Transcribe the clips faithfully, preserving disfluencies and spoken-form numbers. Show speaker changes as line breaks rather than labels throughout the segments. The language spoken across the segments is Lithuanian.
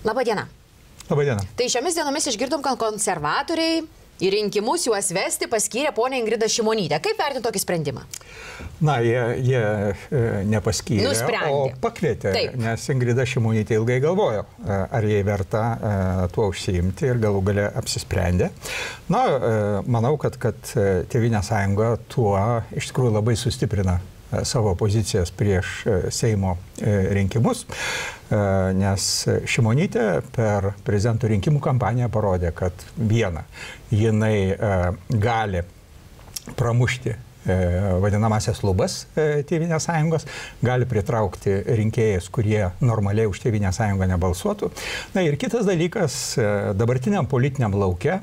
Labą dieną.
Labą dieną.
Tai šiomis dienomis išgirdom, kad konservatoriai į rinkimus juos vesti paskyrė ponę Ingridą Šimonytę. Kaip vertinti tokį sprendimą?
Na, jie, jie nepaskyrė,
Nusprendė.
o pakvietė,
Taip.
nes Ingrida Šimonytė ilgai galvojo, ar jai verta tuo užsiimti ir galų gale apsisprendė. Na, manau, kad, kad Tėvynės sąjunga tuo iš tikrųjų labai sustiprina savo pozicijas prieš Seimo rinkimus, nes Šimonytė per prezidento rinkimų kampaniją parodė, kad viena, jinai gali pramušti vadinamasias lubas Tėvynės sąjungos, gali pritraukti rinkėjus, kurie normaliai už Tėvynės sąjungą nebalsuotų. Na ir kitas dalykas, dabartiniam politiniam lauke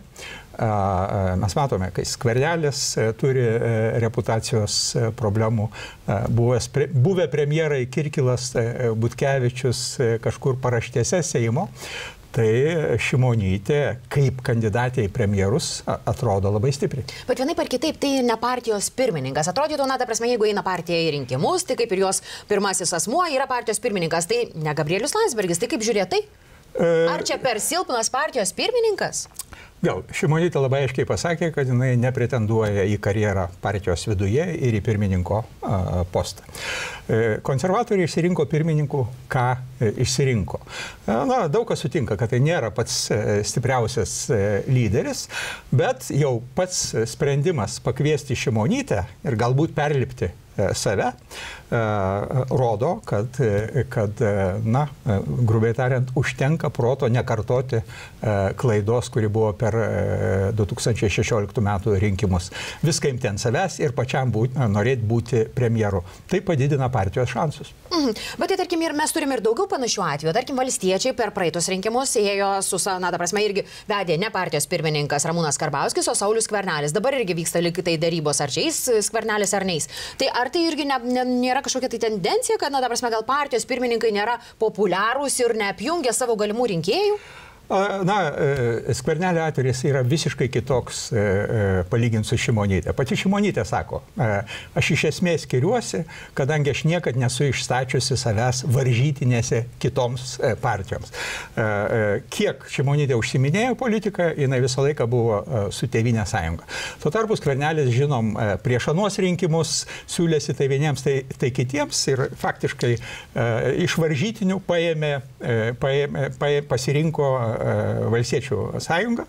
mes matome, kai Skvernelis turi reputacijos problemų, buvę premjerai Kirkilas, Butkevičius kažkur paraštėse Seimo, tai Šimonytė kaip kandidatė į premjerus atrodo labai stipriai.
Bet vienaip ar kitaip, tai ne partijos pirmininkas. Atrodytų, na, ta prasme, jeigu eina partija į rinkimus, tai kaip ir jos pirmasis asmuo yra partijos pirmininkas, tai ne Gabrielius Landsbergis, tai kaip žiūrėtai? Ar čia per silpnas partijos pirmininkas?
Vėl, Šimonytė labai aiškiai pasakė, kad jinai nepretenduoja į karjerą partijos viduje ir į pirmininko a, postą. E, konservatoriai išsirinko pirmininkų, ką e, išsirinko. E, na, daug kas sutinka, kad tai nėra pats e, stipriausias e, lyderis, bet jau pats sprendimas pakviesti Šimonytę ir galbūt perlipti save, rodo, kad, kad na, grubiai tariant, užtenka proto nekartoti klaidos, kuri buvo per du tūkstančiai šešioliktų metų rinkimus. Viską imti ant savęs ir pačiam būt, norėti būti premjeru. Tai padidina partijos šansus.
Mhm. Bet tai, tarkim, ir mes turime ir daugiau panašių atvejų. Tarkim, valstiečiai per praeitus rinkimus ėjo su, na, ta prasme, irgi vedė ne partijos pirmininkas Ramūnas Karbauskis, o Saulius Skvernelis. Dabar irgi vyksta likitai darybos, ar čia eis Skvernelis ar neis. Tai ar tai irgi ne, ne, nėra kažkokia tai tendencija, kad, na, ta prasme, gal partijos pirmininkai nėra populiarūs ir neapjungia savo galimų rinkėjų?
Na, Skvernelio atvejis yra visiškai kitoks palyginti su Šimonytė. Pati Šimonytė sako, aš iš esmės skiriuosi, kadangi aš niekad nesu išstačiusi savęs varžytinėse kitoms partijoms. Kiek Šimonytė užsiminėjo politiką, jinai visą laiką buvo su Tėvynės sąjunga. Tuo tarpu Skvernelis, žinom, prieš anuos rinkimus siūlėsi tai vieniems, tai, tai kitiems ir faktiškai iš varžytinių paėmė, paėmė, paėmė, pasirinko Valstiečių sąjunga.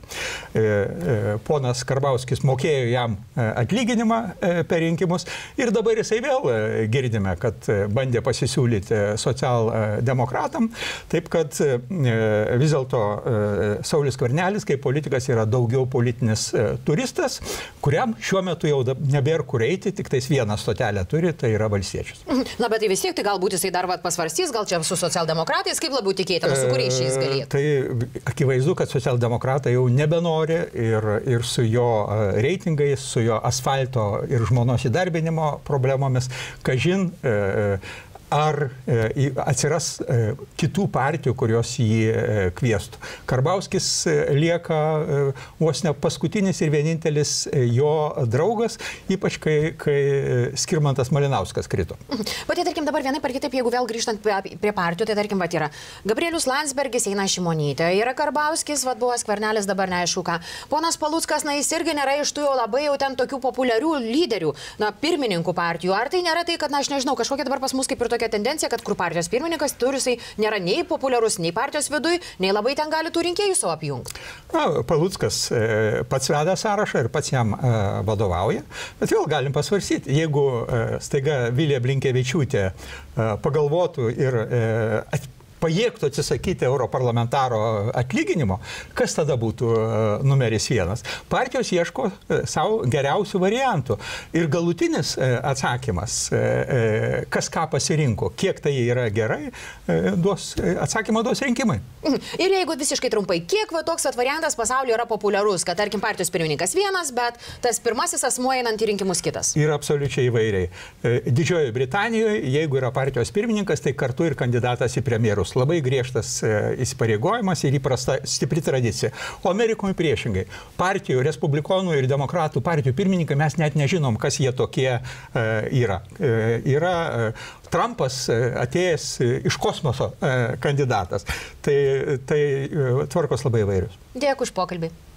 Ponas Karbauskis mokėjo jam atlyginimą per rinkimus ir dabar jisai vėl girdime, kad bandė pasisiūlyti socialdemokratam. Taip, kad vis dėlto Saulius Skvernelis kaip politikas yra daugiau politinis turistas, kuriam šiuo metu jau nebėra kur eiti, tik tais vieną stotelę turi, tai yra Valstiečius.
Na, bet tai vis tiek, tai galbūt jisai dar pasvarstys, gal čia su socialdemokratais, kaip labiau tikėtina, su kuriais šiais galėtų.
Tai akivaizdu, kad socialdemokratai jau nebenori ir, ir su jo reitingais, su jo asfalto ir žmonos įdarbinimo problemomis, kažin, ar atsiras kitų partijų, kurios jį kviestų. Karbauskis lieka vos ne paskutinis ir vienintelis jo draugas, ypač kai, kai Skirmantas Malinauskas krito.
Bet tai, tarkim, dabar vienai par kitaip, jeigu vėl grįžtant prie, prie partijų, tai, tarkim, vat yra Gabrielius Landsbergis, eina Šimonytė, yra Karbauskis, vat buvo Skvernelis, dabar neaišku ką. Ponas Paluckas, na, jis irgi nėra iš tų jau labai jau ten tokių populiarių lyderių, na, pirmininkų partijų. Ar tai nėra tai, kad, na, aš nežinau, kažkokia dabar pas mus kaip ir tokia tendencija, kad kur partijos pirmininkas turi, jisai nėra nei populiarus, nei partijos viduj, nei labai ten gali tų rinkėjų savo apjungti.
Na, Paluckas pats veda sąrašą ir pats jam vadovauja, bet vėl galim pasvarsyti, jeigu staiga Vilija Blinkevičiūtė pagalvotų ir pajėgtų atsisakyti europarlamentaro atlyginimo, kas tada būtų numeris vienas? Partijos ieško savo geriausių variantų. Ir galutinis atsakymas, kas ką pasirinko, kiek tai yra gerai, duos, atsakymą duos rinkimai.
Ir jeigu visiškai trumpai, kiek va, toks at variantas pasaulyje yra populiarus, kad, tarkim, partijos pirmininkas vienas, bet tas pirmasis asmuo einant į rinkimus kitas?
Yra absoliučiai įvairiai. Didžiojoje Britanijoje, jeigu yra partijos pirmininkas, tai kartu ir kandidatas į premjerus. toks labai griežtas įsipareigojimas ir įprasta stipri tradicija. O Amerikoje priešingai. Partijų, respublikonų ir demokratų partijų pirmininkai mes net nežinom, kas jie tokie yra. Yra Trumpas atėjęs iš kosmoso kandidatas. Tai, tai tvarkos labai įvairius.
Dėkui už pokalbį.